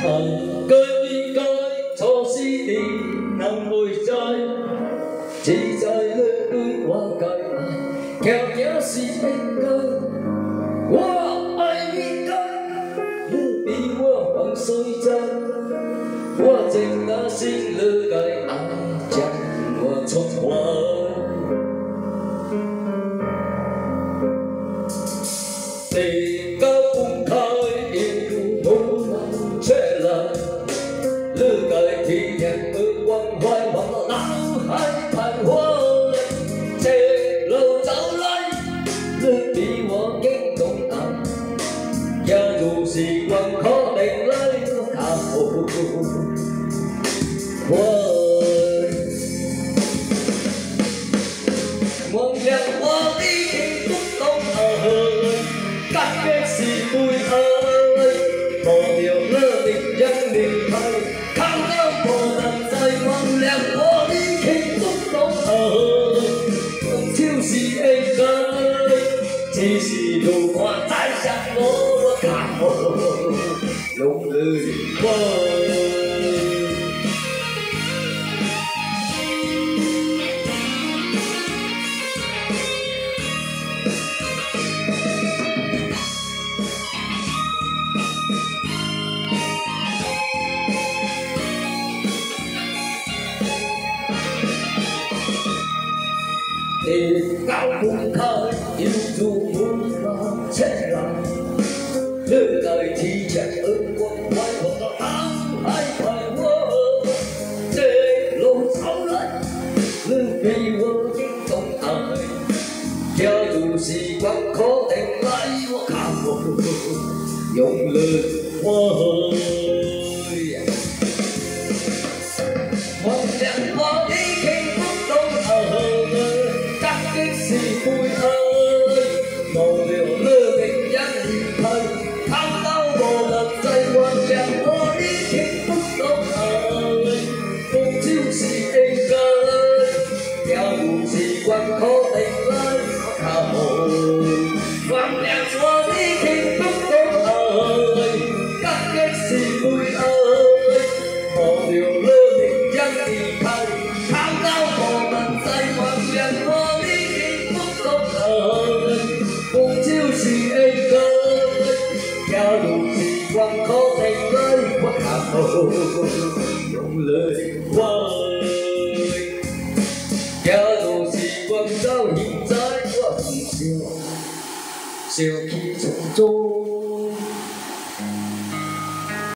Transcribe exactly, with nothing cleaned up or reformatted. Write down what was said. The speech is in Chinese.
恨該應該錯是你能會在，只在淚對我計，強強是應該，我愛應該，你比我還衰真，我正那心了該愛將我寵壞。地高公開要無能出來，你該體驗而關懷我腦海徘徊，這路走來，你比我經懂愛，假如時光可定來我靠忘了我的情不懂愛，感激是悲哀，忘掉了令人離開，靠到不能再忘了我的情不懂愛，夢就是應該，只是路過再想我，我靠，用淚花。地高公開要做無法出來，你該體貼而關懷我的腦海徘徊，這路走來，你比我應懂愛，假如時光可定來，我靠，用淚花。忘了我的情不懂愛，感激是悲哀，忘了了令人離開，靠到無能再忘了我的情不懂愛，夢就是應該，假如時光可定來，我靠，忘了我的情不懂愛，感激是悲哀，忘了了令人離開，靠到無能再忘了我的情不懂愛，夢就是應該，假如時光可定來，我靠，用淚愛，假如時光到現在，我唔笑，笑氣從中。